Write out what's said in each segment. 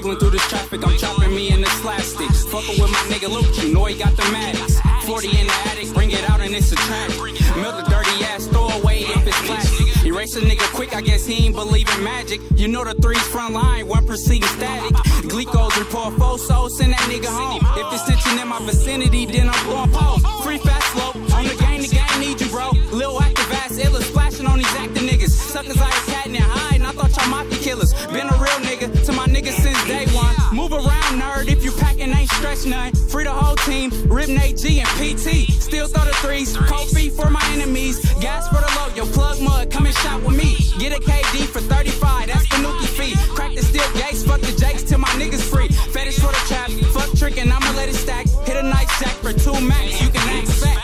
Wriggling through this traffic, I'm chopping me in the slapstick. Fucking with my nigga Luke, you know he got the Maddox. 40 in the attic, bring it out and it's a tragic. Milk the dirty ass, throw away if it's plastic. Erase a nigga quick, I guess he ain't believe in magic. You know the threes front line, one proceeding static. Glycos report 4 souls, send that nigga home. If it's tension in my vicinity, then I'm blowing post. Free fast slow, on the game need you, bro. Lil active ass, illa splashing on these acting niggas. Suckers like a cat and hiding, I thought y'all mafia killers. Been a real nigga to my niggas since day one. Move around, nerd, if you packing, ain't stretch none. Free the whole team, Rip Nate G and PT. Still throw the threes, cold feet for my enemies. Gas for the low, yo plug mud, come and shop with me. Get a KD for 35, that's the nookie fee. Crack the steel gates, fuck the jakes till my niggas free. Fetish for the trap, fuck trickin', I'ma let it stack. Hit a nice jack for 2 max, you can expect.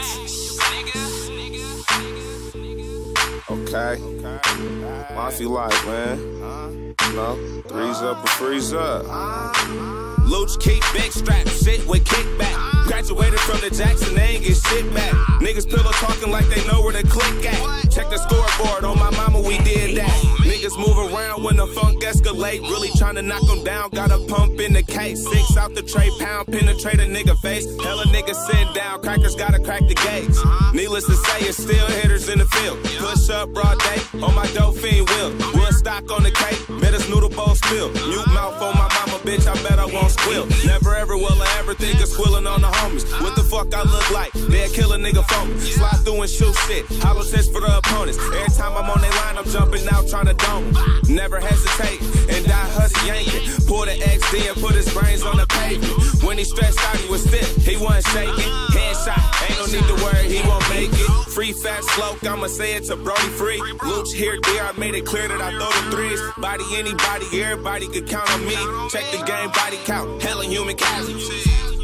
Okay. Mafia life, man. You know, threes up or freeze up. Luch keep big strap, shit with kickback. Graduated from the Jackson, they ain't get shit back. Niggas pillow talking like they know where to click at. Check the scoreboard, on my mama we did that. Niggas move around when the funk escalate. Really tryna knock them down, got a pump in the case. 6 out the tray, pound penetrate a nigga face. Hella niggas sit down, crackers gotta crack the gauge. Needless to say, it's still hitters in the field. Push up broad day, on my Dauphine wheel. Wood stock on the cake, bet his noodle bowl spill. Mute mouth on my mama, bitch, I bet I won't squill. Never ever will I ever think of squilling on the homies. What the fuck I look like? They'll kill a nigga for me. Slide through and shoot shit, hollow tips for the opponents. Every time I'm on their line, I'm jumping out trying to dome them. Never hesitate and die hussy yanking. Pull the XD and put his brains on the pavement. When he stretched out, he was stiff, he wasn't shaking. Headshot, ain't no need to worry, he won't make it. Free fat slope, I'ma say it to Brody free. Luch here, there, I made it clear that I throw the threes. Body anybody, everybody could count on me. Check the game, body count, hella human casualties.